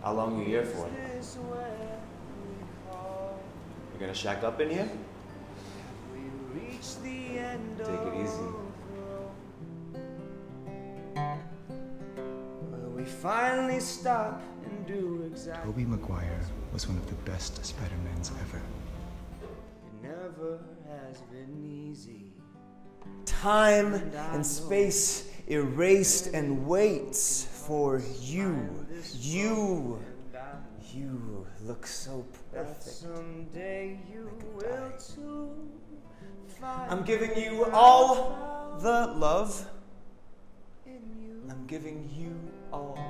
How long are you here for? You're gonna shack up in here? Take it easy. We finally stop and do exactly. Tobey Maguire was one of the best Spider-Mans ever. It never has been easy. Time and space erased and waits for you. You look so perfect. Someday you will too. I'm giving you all the love. I'm giving you all